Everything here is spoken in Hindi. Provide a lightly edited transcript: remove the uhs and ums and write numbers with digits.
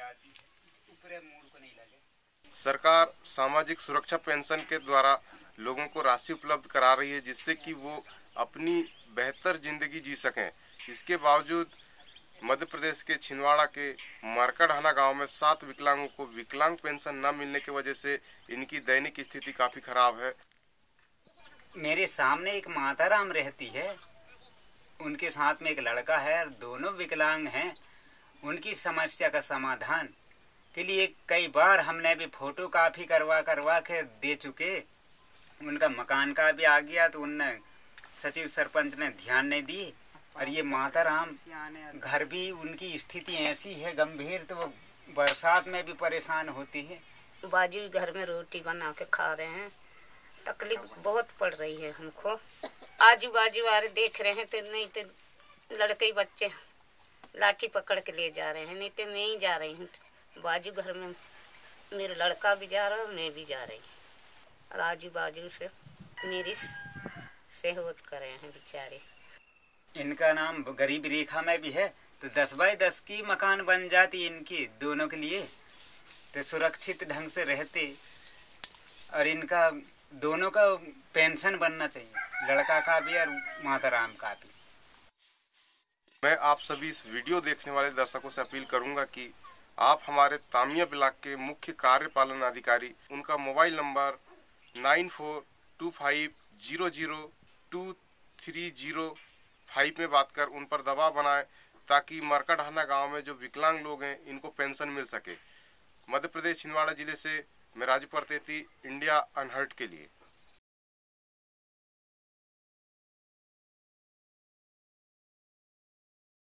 आती है, ऊपर मूड को नहीं लगे। सरकार सामाजिक सुरक्षा पेंशन के द्वारा लोगों को राशि उपलब्ध करा रही है, जिससे कि वो अपनी बेहतर जिंदगी जी सकें। इसके बावजूद मध्य प्रदेश के छिंदवाड़ा के मरकढाना गांव में 7 विकलांगों को विकलांग पेंशन न मिलने की वजह से इनकी दैनिक स्थिति काफी खराब है। मेरे सामने एक माताराम रहती है, उनके साथ में एक लड़का है, दोनों विकलांग हैं। उनकी समस्या का समाधान के लिए कई बार हमने भी फोटो कापी करवा करवा के दे चुके। उनका मकान का भी आ गया तो उनने सचिव सरपंच ने ध्यान नहीं दी। और ये माताराम घर भी उनकी स्थिति ऐसी है गंभीर, तो वो बरसात में भी परेशान होती है। बाजू घर में रोटी बना के खा रहे हैं, तकलीफ बहुत पड़ रही है हमको। आजू बाजू वाले देख रहे हैं तो नहीं तो लड़के बच्चे लाठी पकड़ के ले जा रहे हैं, नहीं तो मैं ही जा रही हूँ। बाजू घर में मेरा लड़का भी जा रहा है, मैं भी जा रही हूँ। और आजू बाजू से मेरी सेहत कर रहे हैं बेचारे। इनका नाम गरीब रेखा में भी है, तो 10 बाय 10 की मकान बन जाती इनकी दोनों के लिए, तो सुरक्षित ढंग से रहते। और इनका दोनों का पेंशन बनना चाहिए, लड़का का भी और माताराम का भी। मैं आप सभी इस वीडियो देखने वाले दर्शकों से अपील करूंगा कि आप हमारे तामिया ब्लॉक के मुख्य कार्यपालन अधिकारी, उनका मोबाइल नंबर 9425002305 में बात कर उन पर दबाव बनाएं, ताकि मरकढाना गांव में जो विकलांग लोग हैं इनको पेंशन मिल सके। मध्य प्रदेश छिंदवाड़ा जिले से मैं राजू परतेती, इंडिया अनहर्ट के लिए।